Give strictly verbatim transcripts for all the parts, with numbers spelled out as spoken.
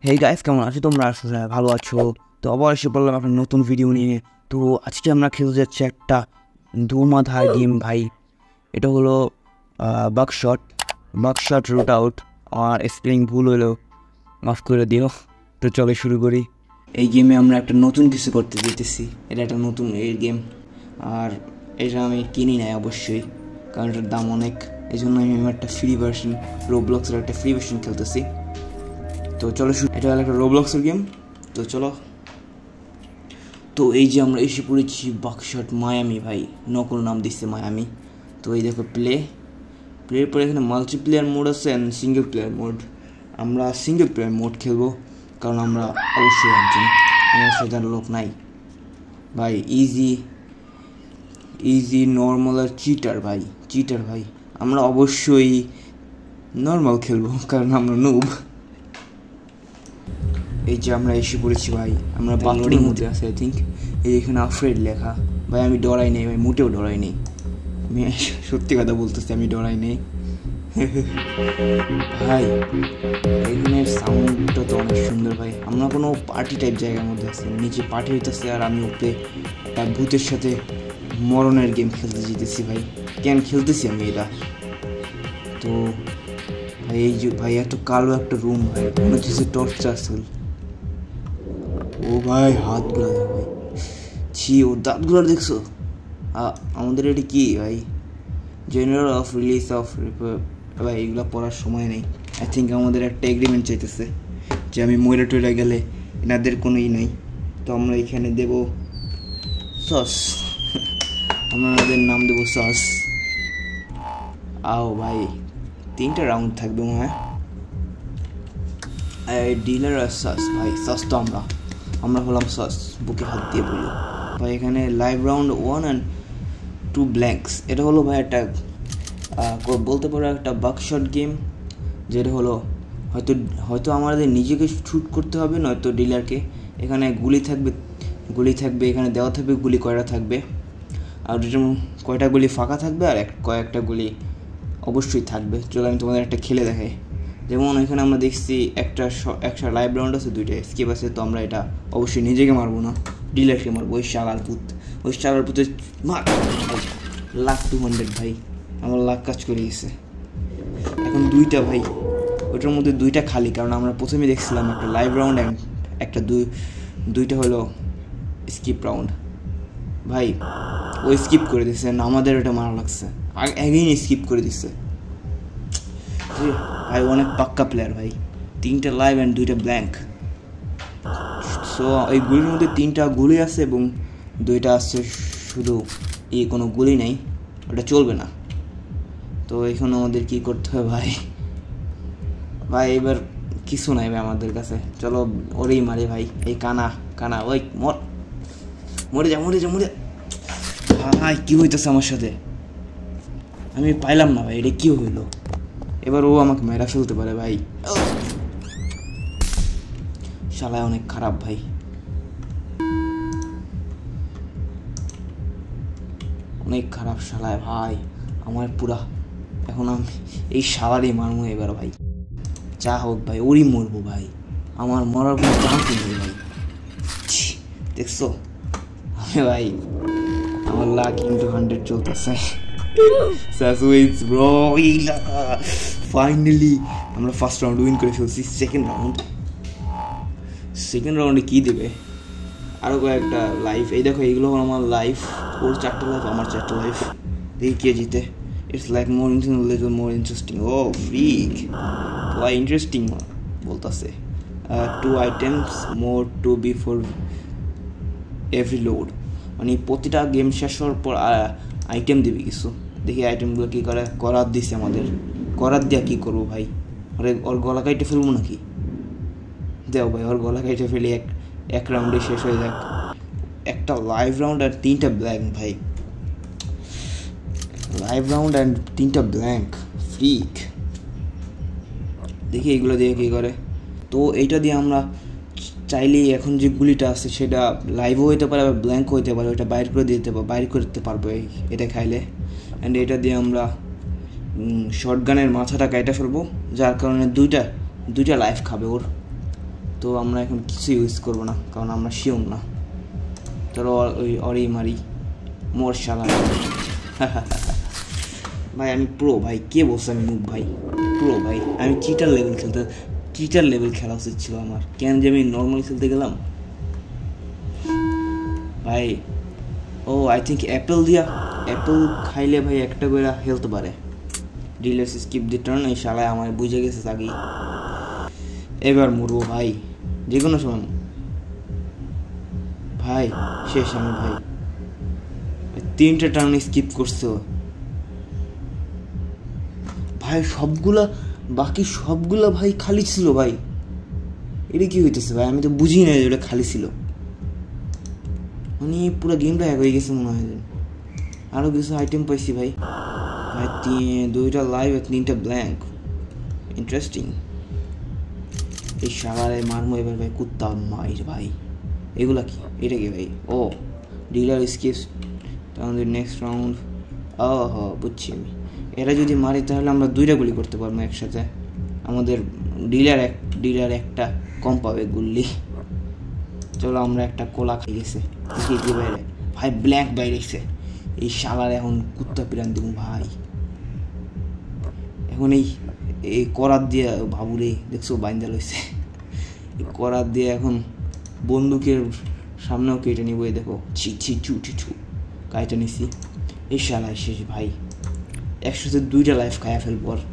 Hey guys, কেমন আছো তোমরা? আসলে ভালো আছো তো? অবশ্যই বললাম একটা নতুন ভিডিও নিয়ে। তো আজকে আমরা খেলতে যাচ্ছি একটা ধুমাধার গেম ভাই। এটা হলো বাকশট বাকশট রুট আউট। আর স্পেলিং ভুল হলো, মাফ করে দিও। তো চলে শুরু করি। এই গেমে আমরা একটা নতুন কিছু করতে দিতেছি। এটা একটা নতুন এই গেম, আর এটা আমি কিনি নাই অবশ্যই, কারণ এটার দাম অনেক। এই জন্য আমি একটা ফ্রি ভার্সন, রোবলক্সের একটা ফ্রি ভার্সন খেলতেছি। তো চলো শুরু। এটা হলো একটা রোবলক্সের গেম। তো চলো। তো এই যে আমরা এসে পড়েছি বাকশট মায়ামি ভাই, নকল নাম দিচ্ছে মায়ামি। তো এই দেখো প্লে প্লের পরে এখানে মাল্টিপ্লেয়ার মোড আছে অ্যান্ড সিঙ্গেল প্লেয়ার মোড। আমরা সিঙ্গেল প্লেয়ার মোড খেলবো, কারণ আমরা অবশ্যই একজন, আমার সাথে লোক নাই ভাই। ইজি ইজি নর্মাল আর চিটার ভাই, চিটার ভাই। আমরা অবশ্যই নর্মাল খেলবো, কারণ আমরা নুব। এই যে আমরা এসে পড়েছি ভাই, আমরা বাথরুমের মধ্যে আছি আই থিঙ্ক। এই এখানে আফ্রেড লেখা ভাই। আমি ডরাই নেই ভাই, মোটেও ডরাই নেই। আমি সত্যি কথা বলতেছি, আমি ডরাই নেই ভাই। এখানের সাউন্ডটা তো অনেক সুন্দর ভাই। আমরা কোনো পার্টি টাইপ জায়গার মধ্যে আছি, নিচে পার্টি হইতেছে আর আমি উপরে একটা ভূতের সাথে মরণের গেম খেলতে যেতেছি ভাই। কেন খেলতেছি আমি এটা? তো ভাই এই যে ভাই এত কালো একটা রুম ভাই, মনে হচ্ছে টর্চার সেল। ও ভাই হাতগুলো দেখ ভাই, ছি ওর দাঁতগুলো দেখছো? আমাদের এটি কি ভাই? জেনারেল অফ রিলিজ অফ ভাই, এগুলো পড়ার সময় নেই। আই থিঙ্ক আমাদের একটা এগ্রিমেন্ট চাইতেছে যে আমি ময়রা টয়রা গেলে এনাদের কোনো ই নাই। তো আমরা এখানে দেব সস, আমরা ওদের নাম দেবো সস। আও ভাই, তিনটা রাউন্ড থাকবে মনে হয়। ডিলার আর সস ভাই। সস তো আমরা আমরা হলাম সস, বুকে হাত দিয়ে বলি ভাই। এখানে live round one and two blanks. এটা হলো ভাই একটা বলতে পারো একটা বাকশট গেম, যেটা হলো হয়তো হয়তো আমাদের নিজেকে শ্যুট করতে হবে, নয়তো ডিলারকে। এখানে গুলি থাকবে, গুলি থাকবে এখানে দেওয়া থাকবে, গুলি কয়টা থাকবে, আর কয়টা গুলি ফাঁকা থাকবে, আর এক কয়েকটা গুলি অবশ্যই থাকবে। চলো আমি তোমাদের একটা খেলে দেখাই। যেমন এখানে আমরা দেখছি একটা একটা লাইভ রাউন্ড আছে, দুইটা স্কিপ আছে। তো আমরা এটা অবশ্যই নিজেকে মারবো না, ডিলারকে মারবো। ওই শালার পুত, ওই শালার পুতের মার। লাখ টু হান্ড্রেড ভাই, আমার লাখ কাজ করে গেছে। এখন দুইটা ভাই, ওটার মধ্যে দুইটা খালি, কারণ আমরা প্রথমে দেখছিলাম একটা লাইভ রাউন্ড অ্যান্ড একটা দুই দুইটা হলো স্কিপ রাউন্ড ভাই। ওই স্কিপ করে দিচ্ছে, আমাদের ওটা মারা লাগছে, আগেই স্কিপ করে দিচ্ছে ভাই। অনেক পাক্কা প্লেয়ার ভাই। তিনটা লাইভ অ্যান্ড দুইটা ব্ল্যাঙ্ক। সো এই গুলির মধ্যে তিনটা গুলি আছে এবং দুইটা আছে শুধু এই কোনো গুলি নেই, ওটা চলবে না। তো এখন আমাদের কি করতে হবে ভাই? ভাই এবার কিছু নাই ভাই আমাদের কাছে, চলো ওরেই মারি ভাই। এই কানা কানা ওই মর, মরে যা মরে যা মরে। ভাই কী হইতেছে আমার সাথে? আমি পাইলাম না ভাই, এটা কী হইলো? এবার ও আমাকে মেরা ফেলতে পারে ভাই। শালায় অনেক খারাপ ভাই, অনেক খারাপ শালায় ভাই। আমার পুরা এখন আমি এই শালারই মারবো এবার ভাই। যা হোক ভাই, ওরই মরবো ভাই, আমার মরার কোনো চান্স নেই ভাই। দেখছো আমি ভাই, আমার লাখ ইন্টু হান্ড্রেড চলতেছে। ফাইনালি আমরা ফার্স্ট রাউন্ড উইন করে ফেলছি। সেকেন্ড রাউন্ড সেকেন্ড রাউন্ডে কী দেবে? আরও কয়েকটা লাইফ। এই দেখো এইগুলো আমার লাইফ, ওর চারটা লাইফ, আমার চারটা লাইফ। দেখি কে জিতে। It's like more little more interesting. ও ফ্রিক ভাই, ইন্টারেস্টিং বলতেছে। Two items more to be for every load, মানে প্রতিটা গেম শেষ হওয়ার পর আইটেম দিবি কিছু। দেখি আইটেমগুলো কী করে। করাত দিছে আমাদের, করাত দিয়া কী করবো ভাই? ওরে ওর গলা কাইটে ফেলবো নাকি? দেও ভাই, ওর গলা কাইটে ফেলি, এক এক রাউন্ডে শেষ হয়ে যাক। একটা লাইভ রাউন্ড আর তিনটা ব্ল্যাঙ্ক ভাই, লাইভ রাউন্ড অ্যান্ড তিনটা ব্ল্যাঙ্ক ফ্রিক। দেখি এইগুলো দিয়ে কী করে। তো এইটা দিয়ে আমরা চাইলেই এখন যে গুলিটা আছে সেটা লাইভও হইতে পারে, আবার ব্ল্যাঙ্ক হইতে পারে, ওইটা বাইর করে দিতে পারবো, বাইর করতে পারবো এই এটা খাইলে। অ্যান্ড এটা দিয়ে আমরা শর্টগানের মাথাটা কাইটা ফেলবো, যার কারণে দুইটা দুইটা লাইফ খাবে ওর। তো তো আমরা এখন কিছু ইউজ করবো না, কারণ আমরা শিওর না। তোর ওই অরেই মারি মোর শালা। ভাই আমি প্রো ভাই, কে বলছে আমি মুখ ভাই প্রো ভাই? আমি চিটার লেভেল খেলতে চিটার লেভেল খেলা উচিত ছিল আমার, কেন যে আমি নর্মাল খেলতে গেলাম ভাই। ও আই থিঙ্ক অ্যাপেল দিয়া অ্যাপেল খাইলে ভাই একটা করে হেলথ বাড়ে। ডিলেস স্কিপ দি টার্ন, এই শালায় আমার বুঝে গেছে আগেই। এবার মরবো ভাই, যে কোনো সময় ভাই। শেষ আমি ভাই, তিনটে টার্ন স্কিপ করছো ভাই। সবগুলা বাকি সবগুলা ভাই খালি ছিল ভাই। এটা কি হইতেছে ভাই? আমি তো বুঝি না যে ওটা খালি ছিল। মানে পুরো গেমটা হ্যাক হয়ে গেছে মনে হয়। আরও কিছু আইটেম পাইছি ভাই। ভাই দুইটা লাইভ আর তিনটা ব্ল্যাঙ্ক, ইন্টারেস্টিং। এই সারারে মারমো এবার ভাই, কুত্তা মাইর ভাই। এগুলা কি? এটা কি ভাই? ও ডিলার স্কিপস আমাদের নেক্সট রাউন্ড। ও হ বুঝছি আমি। এরা যদি মারি তাহলে আমরা দুইটা গুলি করতে পারবো একসাথে। আমাদের ডিলার এক ডিলার একটা কম পাবে গুল্লি। চলো আমরা একটা কোলা খাই গেছে কি বাইরে ভাই, ব্ল্যাক বাইরেছে। এই শালার এখন কুত্তা পিরান দিব ভাই। এখন এই এই করাত দিয়ে বাবুরে দেখছো বাইন্দা লইছে। এই করাত দিয়ে এখন বন্দুকের সামনেও কেটে নিব। দেখো ছি ছি চু চু চু কাইটা নিছি। এই শালায় শেষ ভাই, একসাথে দুইটা লাইফ খাইয়া ফেলবো। আর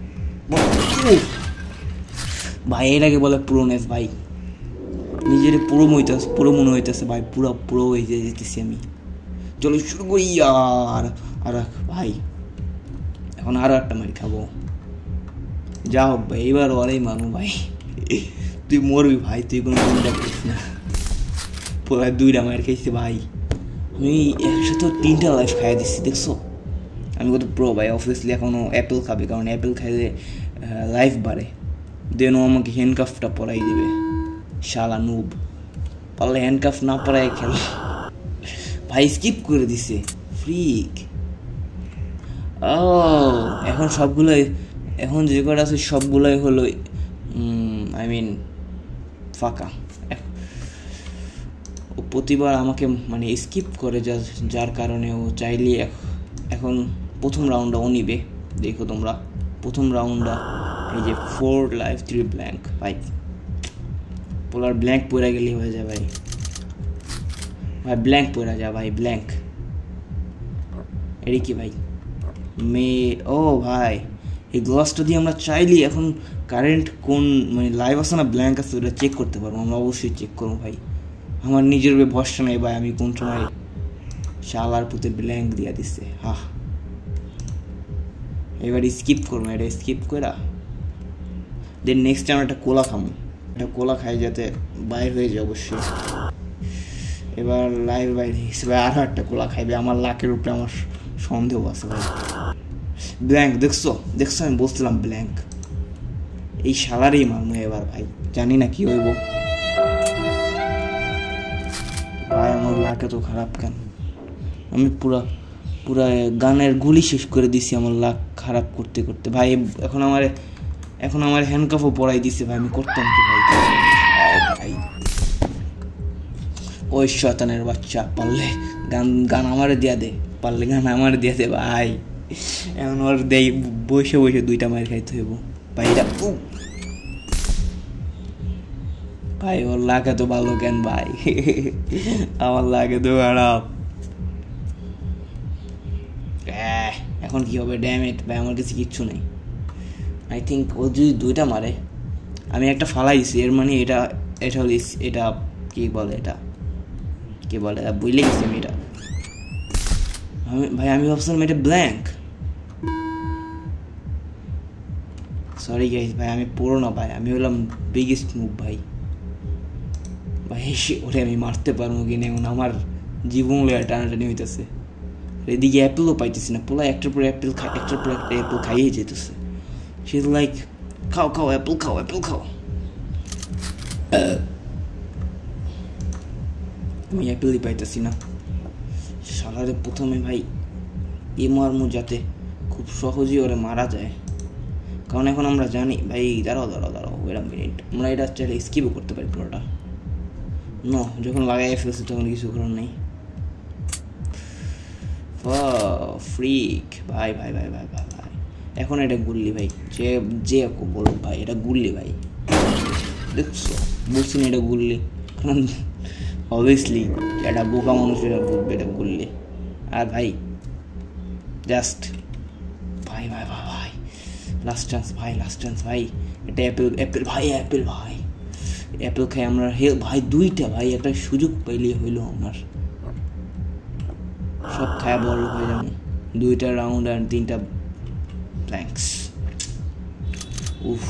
ভাই এটাকে বলে পুরোনেস ভাই। নিজের পুরো হইতেছে পুরো মনে হইতেছে ভাই, পুরো পুরো হয়ে যেতেছি আমি। চলো শুরু করি। আর আর ভাই এখন আরো একটা মারি খাবো। যা হোক ভাই, এবার ওরাই মানো ভাই। তুই মরবি ভাই, তুই কোনো চিন্তা করিস না। পুরো দুইটা মার খাইছি ভাই আমি, একসাথে তিনটা লাইফ খাইয়া দিচ্ছি দেখছো। আমি কত প্রো ভাই। অবভিয়াসলি এখনও অ্যাপেল খাবে, কারণ অ্যাপেল খাইলে লাইফ বাড়ে। দেন ও আমাকে হ্যান্ডকাফটা পরাই দেবে। শালা নুব, পারলে হ্যান্ডকাফ না পরাই খেল ভাই। স্কিপ করে দিছে ফ্রিক। ও এখন সবগুলোই, এখন যে কটা আছে সবগুলোই হলো আই মিন ফাঁকা। ও প্রতিবার আমাকে মানে স্কিপ করে, যার যার কারণে ও চাইলে এখন প্রথম রাউন্ডটা ও নিবে। দেখো তোমরা প্রথম রাউন্ডটা এই যে ফোর লাইফ থ্রি ব্ল্যাঙ্ক ভাই। পোলার ব্ল্যাঙ্ক পড়ে গেলেই হয়ে যায় ভাই। ভাই ব্ল্যাঙ্ক পড়ে যায় ভাই, ব্ল্যাঙ্ক। এটি কি ভাই? মে ও ভাই এই গ্লাসটা দিয়ে আমরা চাইলে এখন কারেন্ট কোন মানে লাইভ আছে না ব্ল্যাঙ্ক আছে ওটা চেক করতে পারবো। আমরা অবশ্যই চেক করবো ভাই। আমার নিজের ভরসা নেই ভাই, আমি কোন সময় শালার পুতে ব্ল্যাঙ্ক দিয়া দিচ্ছে। হা এবার স্কিপ করবো, এটা স্কিপ করা দেন নেক্সট টাইম একটা কোলা খাবো। একটা কোলা খাই যাতে বাইর হয়ে যায় অবশ্যই। এবার লাইভ বাইরে হিসেবে আরও একটা কোলা খাইবে। আমার লাকের উপরে আমার সন্দেহ আছে ভাই। ব্ল্যাঙ্ক দেখছো দেখছো আমি বলছিলাম ব্ল্যাঙ্ক। এই শালারই মারমো এবার ভাই, জানি না কি হইব ভাই। আমার লাকে তো খারাপ কেন? আমি পুরা পুরা গানের গুলি শেষ করে দিছি আমার লাক খারাপ করতে করতে ভাই। এখন আমার এখন আমার হ্যান্ডকাফও পরাই দিছে ভাই। আমি করতাম কি ভাই? ভাই ওই শয়তানের বাচ্চা, পারলে গান গান আমারে দিয়া দে, পারলে গান আমারে দিয়া দে ভাই। এখন ওর দেই বসে বসে দুইটা মার খাইতে হইব ভাই। এটা ভাই ওর লাগে তো ভালো কেন ভাই? আমার লাগে তো খারাপ। এখন কি হবে? ড্যামেট ভাই, আমার কাছে কিচ্ছু নেই। আই থিঙ্ক ও যদি দুইটা মারে, আমি একটা ফালাই দিছি, এর মানে এটা এটা হলে এটা কি বলে, এটা কি বলে বুঝলে গেছি আমি। এটা আমি ভাই আমি ভাবছিলাম এটা ব্ল্যাঙ্ক। সরি গাইস ভাই, আমি পুরো না ভাই, আমি হলাম বিগেস্ট মুভ ভাই। ভাই ওরে আমি মারতে পারবো কিনা এখন আমার জীবন টানাটানি হইতেছে। এদিকে অ্যাপেলও পাইতেছি না। পোলা একটার পর অ্যাপেল খাই, একটার পর একটা অ্যাপেল খাইয়ে যেতেছে। শি ইজ লাইক খাও খাও অ্যাপেল খাও অ্যাপেল খাও। আমি অ্যাপেলই পাইতেছি না। সালারে প্রথমে ভাই এ মারমু যাতে খুব সহজেই ওরে মারা যায়, কারণ এখন আমরা জানি ভাই। দাঁড়াও দাঁড়াও দাঁড়াও ওয়েট আ মিনিট, আমরা এটা চাইলে স্কিপও করতে পারি পুরোটা। ন যখন লাগাই ফেলছি তখন কিছু করার নেই। ফ্রিক ভাই ভাই ভাই ভাই ভাই ভাই এখন এটা গুল্লি ভাই, যে যে বলুক ভাই এটা গুল্লি ভাই। দেখছো বলছি না এটা গুল্লি, কারণ অবভিয়াসলি এটা বোকা মানুষেরা বলবে এটা গুল্লি। আর ভাই জাস্ট ভাই ভাই ভাই ভাই লাস্ট চান্স ভাই, লাস্ট চান্স ভাই। এটা অ্যাপেল অ্যাপেল ভাই, অ্যাপেল ভাই, অ্যাপেল খাই আমরা হে ভাই দুইটা ভাই, একটা সুযোগ পাইলে হইল আমার সব খায় বড় হয়ে যাবে। দুইটা রাউন্ড আর তিনটা ব্ল্যাঙ্কস। উফ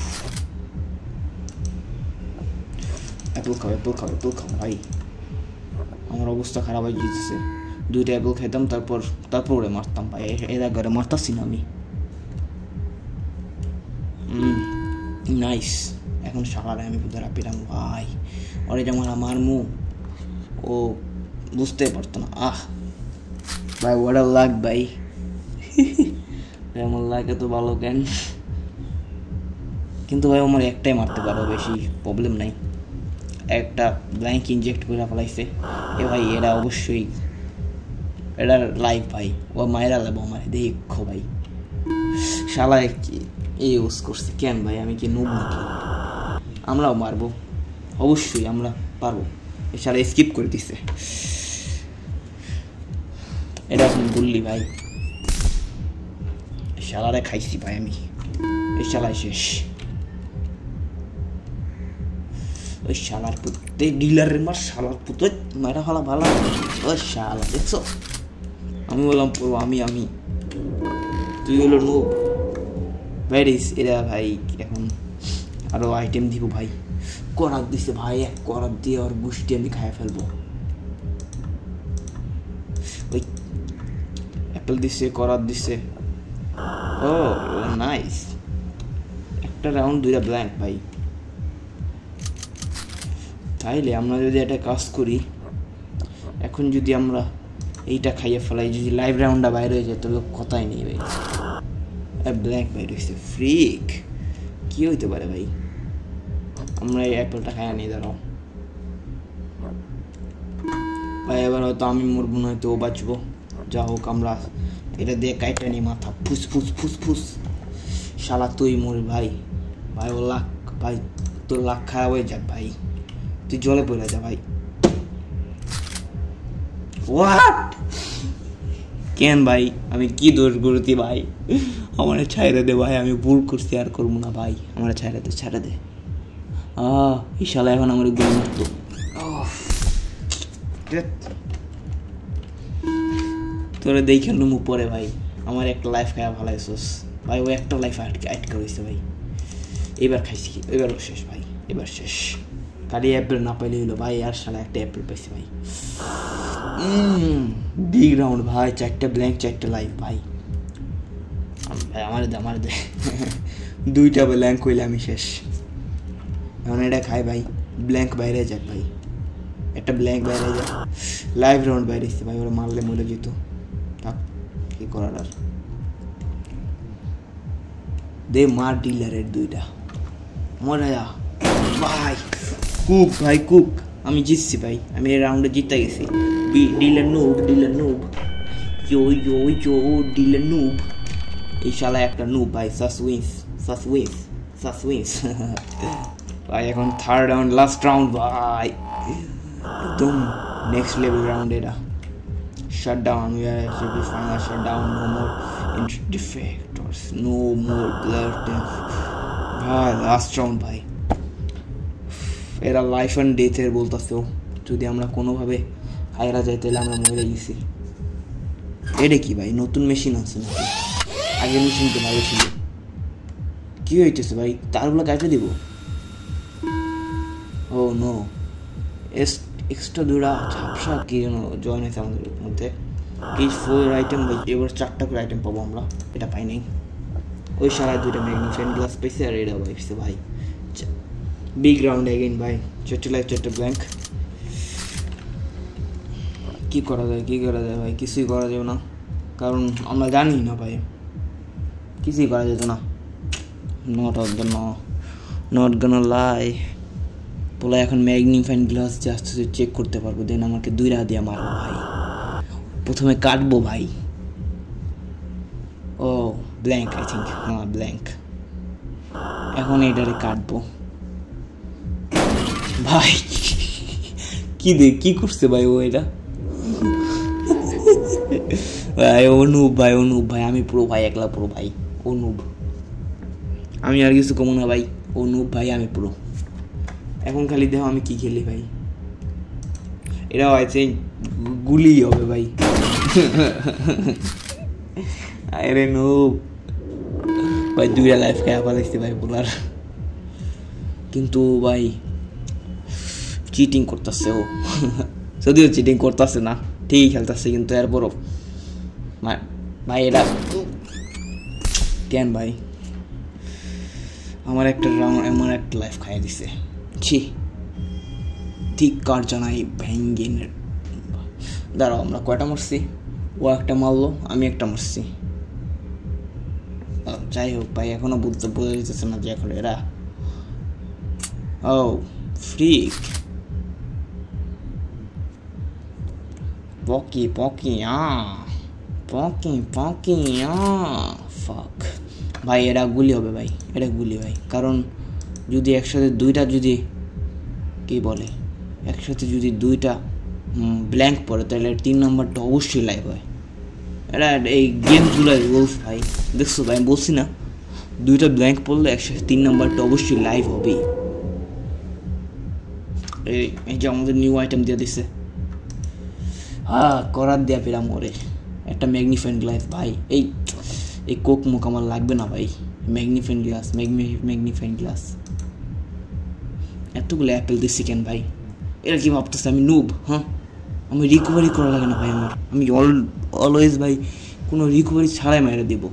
অ্যাপেল খাও অ্যাপেল খাও অ্যাপেল খাও ভাই, আমার অবস্থা খারাপ হয়ে যেতেছে। দুইটা অ্যাপেল খাইতাম তারপর তারপর ওরে মারতাম ভাই, এরা ঘরে মারতাছি না আমি। নাইস, এখন সারারে আমি বুঝতে পেলাম ভাই, ওরে যেমন আমার মু ও বুঝতে পারতো না। আহ ভাই ওটা লাগ ভাই, আমার লাগে তো ভালো কেন, কিন্তু ভাই আমার একটাই মারতে পারো, বেশি প্রবলেম নাই। একটা ব্ল্যাঙ্ক ইনজেক্ট করে ফেলাইছে এ ভাই, এরা অবশ্যই এটা লাইভ ভাই, ও মায়েরা লাগবো আমার দেখো ভাই। শালায় কি এ ইউজ করছে কেন ভাই, আমি কি নুব নাকি? আমরাও মারবো অবশ্যই, আমরা পারবো। এ শালা স্কিপ করে দিচ্ছে, এটা এখন বললি ভাই। শালারে খাইছি ভাই আমি, এই শালায় শেষ। ওই শালার পুতে ডিলারের মার, শালার পুতে মারা ফালা ভালো। ওই শালা দেখছো, আমি বললাম পুরো আমি আমি তুই হলো নুব। ভ্যারিস এরা ভাই, এখন আরো আইটেম দিব ভাই। করাত দিছে ভাই, এক করাত দিয়ে ওর গুষ্টি আমি খাই ফেলবো। ওই অ্যাপেল দিছে, করাত দিছে। ও নাইস, একটা রাউন্ড দুইটা ব্ল্যাঙ্ক ভাই। তাইলে আমরা যদি একটা কাজ করি, এখন যদি আমরা এইটা খাইয়ে ফেলাই, যদি লাইভ রাউন্ডটা বাইরে হয়ে যায় তাহলে কথাই নেই ভাই। ব্ল্যাঙ্ক বাইরে হয়েছে, ফ্রিক কি হইতে পারে ভাই। আমরা এই অ্যাপেলটা খাইয়া নিই, দাঁড়াও ভাই। এবার হয়তো আমি মরবো, নয়তো ও বাঁচবো, যা হোক। আমরা এটা দিয়ে কাইটা নিই মাথা, ফুস ফুস ফুস ফুস। শালা তুই মর ভাই, ভাই ও লাখ ভাই, তোর লাখ খারাপ হয়ে যাক ভাই, তুই জলে পড়ে যা ভাই। হোয়াট কেন ভাই, আমি কি দোষ করছি ভাই? আমার ছাইড়ে দে ভাই, আমি ভুল করছি, আর করবো না ভাই। আমার ছাইড়ে দে, ছাড়ে দে। আহ এই শালা এখন আমার গুলি মারতো। তোরে দেখে নুমু পরে ভাই, আমার একটা লাইফ খাওয়া ভালো আইসোস ভাই। ও একটা লাইফ আটকে আটকে রয়েছে ভাই। এবার খাইছি, এবারও শেষ ভাই, এবার শেষ। কালি অ্যাপেল না পাইলে হইলো ভাই, আর শালা একটা অ্যাপেল পাইছি ভাই। বিগ রাউন্ড ভাই, চারটা ব্ল্যাঙ্ক চারটা লাইফ ভাই। ভাই আমার দে আমার দে দুইটা ব্ল্যাঙ্ক হইলে আমি শেষ। এখন এটা খাই ভাই, ব্ল্যাঙ্ক বাইরে যাক ভাই, একটা ব্ল্যাঙ্ক বাইরে যাক। লাইভ রাউন্ড বাইরে এসছে ভাই, ওরা মারলে মরে যেত। থাক কি করার আর, দে মার ডিলারের দুইটা মরে যা ভাই। কুক ভাই কুক, আমি জিতছি ভাই, আমি এই রাউন্ডে জিতে গেছি। Dealer noob, dealer noob, yo yo yo dealer noob. এই শালা একটা নুব ভাই, sus wins sus wins sus wins ভাই। এখন থার্ড রাউন্ড, লাস্ট রাউন্ড ভাই, একদম নেক্সট লেভেল রাউন্ড এটা। Shut down, we are actually final shut down, no more defectors, no more blood ভাই। লাস্ট রাউন্ড ভাই, এরা লাইফ অ্যান্ড ডেথের বলতেছে, যদি আমরা কোনোভাবে হায়রা যাই তাহলে আমরা মরে গেছি। এটা কি ভাই, নতুন মেশিন আছে নাকি? আগের মেশিন তো ভালো ছিল। কি হইতেছে ভাই, তারগুলো কাটে দিব? ও নো, এক্সট্রা দুটা ঝাপসা কি যেন জয়েন হয়েছে আমাদের মধ্যে। এই ফোর আইটেম ভাই, এবার চারটা করে আইটেম পাবো আমরা, এটা পাই নাই। ওই সারা দুইটা ম্যাগনিফাইং গ্লাস পাইছে, আর এটা পাইছে ভাই। বিগ রাউন্ড এগেইন ভাই, চারটে লাইফ চারটে ব্ল্যাঙ্ক। কি করা যায় কি করা যায় ভাই, কিছুই করা যাবে না, কারণ আমরা জানি না ভাই, কিছুই করা যেত না। নট অফ দ্য ন নট গানা লাই পোলা এখন ম্যাগনিফাইং গ্লাস জাস্ট চেক করতে পারবো, দেন আমাকে দুই রাত দিয়ে মারবো ভাই। প্রথমে কাটবো ভাই। ও ব্ল্যাঙ্ক, আই থিঙ্ক, হ্যাঁ ব্ল্যাঙ্ক। এখন এটারে কাটবো ভাই। কি দে কি করছে ভাই ও? এটা ভাই অনুপ ভাই, অনুপ ভাই, আমি পুরো ভাই, একলা পুরো ভাই, অনুপ। আমি আর কিছু কমো না ভাই, অনুপ ভাই, আমি পুরো। এখন খালি দেখো আমি কি খেলি ভাই। এটা হয়েছে গুলি হবে ভাই। আরে নুব ভাই, দুইটা লাইফ খেয়ে পালাইছি ভাই বলার। কিন্তু ভাই চিটিং করতেছে ও, যদিও চিটিং করতেছে না, ঠিকই খেলতেছে, কিন্তু এরপরও ভাই এটা কেন ভাই আমার একটা রাউন্ড আমার একটা লাইফ খাইয়ে দিছে। ছি, ঠিক কার জানাই ভেঙ্গিনের। দাঁড়াও, আমরা কয়টা মারছি? ও একটা মারলো, আমি একটা মারছি। যাই হোক ভাই, এখনো বুঝতে বোঝা যেতেছে না যে এখন এরা ও ফ্রিক পকি পকি আ পকি পকি আ ফাক ভাই। এরা গুলি হবে ভাই, এটা গুলি ভাই। কারণ যদি একসাথে দুইটা যদি কি বলে একসাথে যদি দুইটা ব্ল্যাঙ্ক পড়ে তাহলে তিন নম্বরটা অবশ্যই লাইভ হয়। এটা এই গেমগুলোর রুলস ভাই, দেখছো ভাই, আমি বলছি না দুইটা ব্ল্যাঙ্ক পড়লে একসাথে তিন নম্বরটা অবশ্যই লাইভ হবেই। এই এই যে আমাদের নিউ আইটেম দিয়ে দিচ্ছে, হ্যাঁ করার দেয়া পেলাম ওরে একটা ম্যাগনিফাইং গ্লাস ভাই। এই এই কোক মুখ আমার লাগবে না ভাই। ম্যাগনিফাইং গ্লাস, ম্যাগনিফাইং গ্লাস, এতগুলো অ্যাপেল দিচ্ছি কেন ভাই? এরা কি ভাবতেছে আমি নুব? হ্যাঁ, আমি রিকভারি করা লাগে না ভাই আমার। আমি অল অলওয়েজ ভাই কোনো রিকভারি ছাড়াই মেরে দেবো।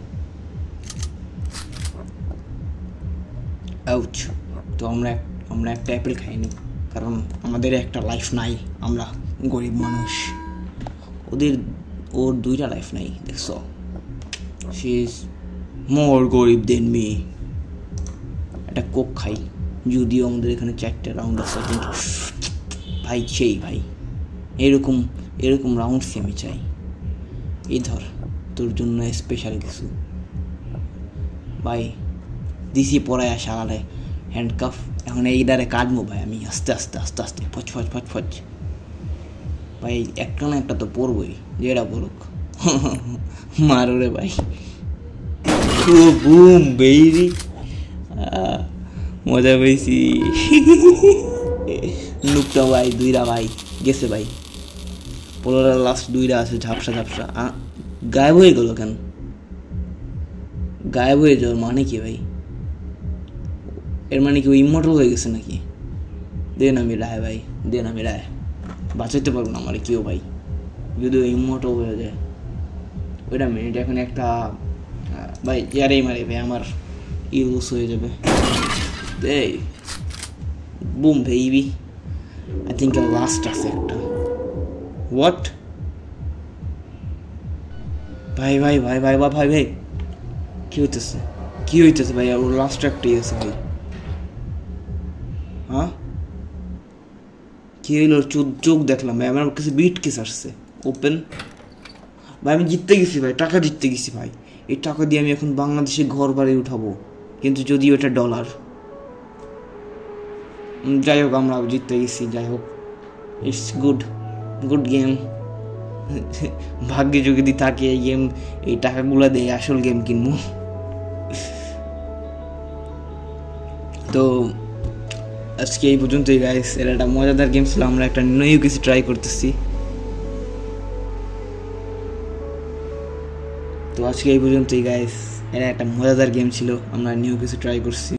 আউচ। তো আমরা আমরা একটা অ্যাপেল খাইনি, কারণ আমাদের একটা লাইফ নাই, আমরা গরিব মানুষ। ওদের ওর দুইটা লাইফ নাই, দেখছো? শি ইজ মোর গরিব দেন মি। একটা কোক খাই, যদিও আমাদের এখানে চারটে রাউন্ড আছে কিন্তু ভাই সেই ভাই এরকম এরকম রাউন্ড আমি চাই। এই ধর তোর জন্য স্পেশাল কিছু ভাই দিছি পরায় আসা আলাদা হ্যান্ডকাফ। এখন এইটারে কাটবো ভাই আমি আস্তে আস্তে আস্তে আস্তে ফচ ফচ ফচ ফচ ভাই। একটা না একটা তো পড়বই, যেটা বলুক। মারো রে ভাই, বুম বেরি, মজা পেয়েছি। নুকটা ভাই দুইটা ভাই গেছে ভাই, পোলার লাস্ট দুইটা আছে ঝাপসা ঝাপসা। গায়েব হয়ে গেল কেন? গায়েব হয়ে যাওয়ার মানে কি ভাই? এর মানে কি ও ইমর্টাল হয়ে গেছে নাকি? দেন আমি রায় ভাই, দেন আমি রায়, বাঁচাইতে পারবো না আমার কেউ ভাই যদি ও ইমর্টাল হয়ে যায়। ওইটা মিনিট এখন একটা ভাই যারেই মারে ভাই আমার ইউজ হয়ে যাবে। এই boom baby, I think last আছে একটা। হোয়াট ভাই ভাই ভাই ভাই বা ভাই ভাই কি হইতেছে কি হইতেছে ভাই? ওর লাস্ট একটাই আছে ভাই। হ্যাঁ কি হইলো? চোখ চোখ দেখলাম ভাই, আমার কাছে বিট কেস আসছে ওপেন ভাই। আমি জিততে গেছি ভাই, টাকা জিততে গেছি ভাই। এই টাকা দিয়ে আমি এখন বাংলাদেশে ঘর বাড়ি উঠাবো, কিন্তু যদিও এটা ডলার। যাই হোক আমরা জিততে গেছি, যাই হোক ইটস গুড গুড গেম। ভাগ্যে যদি থাকে এই গেম এই টাকাগুলো দিয়ে আসল গেম কিনবো। তো আজকে এই পর্যন্তই গাইস, এটা একটা মজাদার গেম ছিল, আমরা একটা নিউ কিছু ট্রাই করতেছি। তো আজকে এই পর্যন্তই গাইস, এটা একটা মজাদার গেম ছিল, আমরা নিউ কিছু ট্রাই করছি।